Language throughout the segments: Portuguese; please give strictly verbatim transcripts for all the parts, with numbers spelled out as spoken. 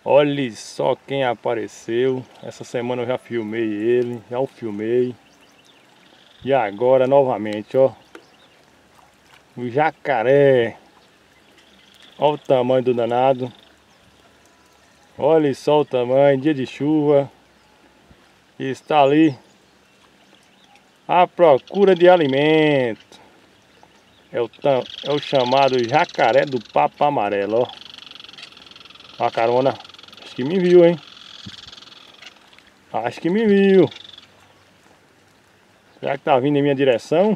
Olha só quem apareceu. Essa semana eu já filmei ele, já o filmei. E agora novamente, ó. O jacaré. Olha o tamanho do danado. Olha só o tamanho, dia de chuva. E está ali à procura de alimento. É o, tam, é o chamado jacaré do papo amarelo, ó. Ó a carona. Acho que me viu, hein? Acho que me viu. Será que tá vindo em minha direção?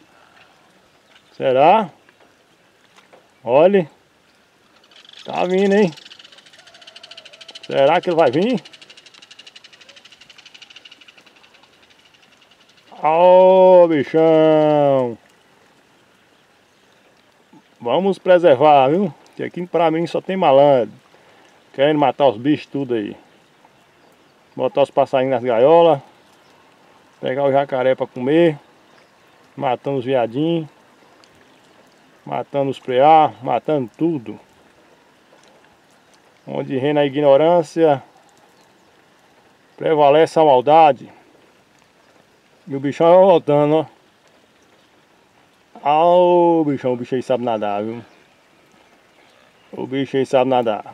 Será? Olha. Tá vindo, hein? Será que ele vai vir? Ô, bichão! Vamos preservar, viu? Que aqui pra mim só tem malandro. Querendo matar os bichos tudo aí. Botar os passarinhos nas gaiolas. Pegar o jacaré pra comer. Matando os viadinhos. Matando os preá. Matando tudo. Onde reina a ignorância, prevalece a maldade. E o bichão vai voltando, ó. Ah, o bichão, o bicho aí sabe nadar, viu? O bicho aí sabe nadar.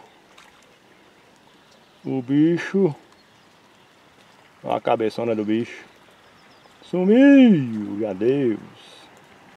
O bicho... Olha a cabeçona do bicho. Sumiu, já deu.